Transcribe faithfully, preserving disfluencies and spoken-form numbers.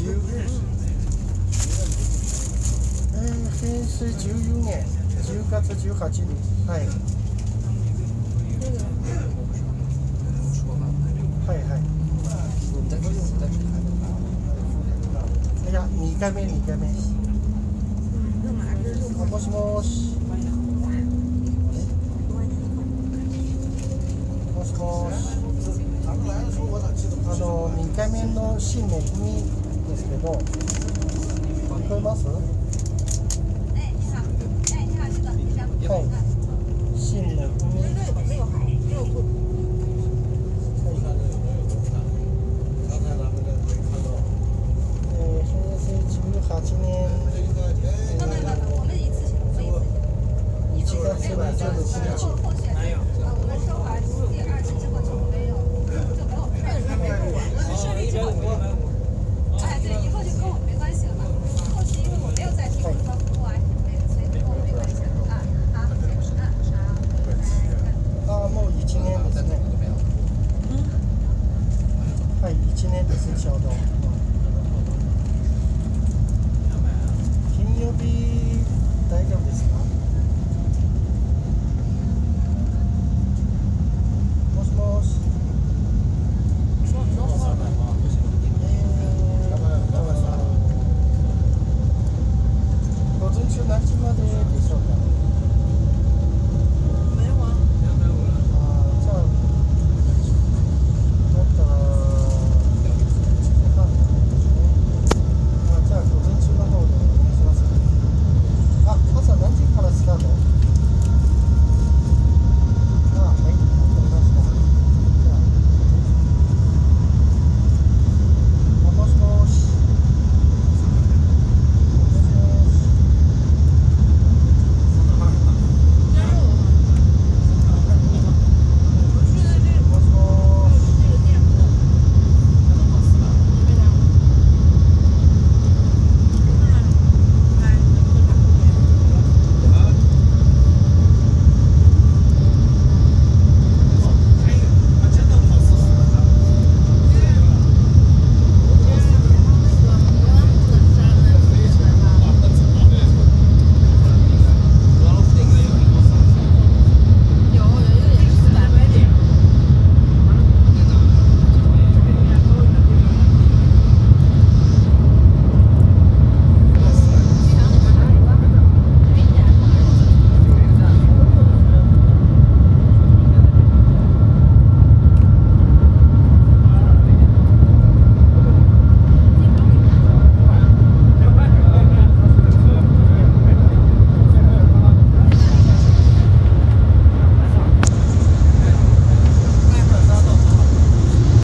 えー、平成じゅうよねんじゅうがつじゅうはちにち、はい。はいはい。いや、にかいめ、にかいめ。あ、もしもし。もしもし。あの、にかいめの新めぐみですけど、聞こえます？はい。新めぐみ。はちねん、えー、いちがつにじゅうろくにち。ああ、もういちねんですね。はい、いちねんです、ちょうど。金曜日大丈夫ですか？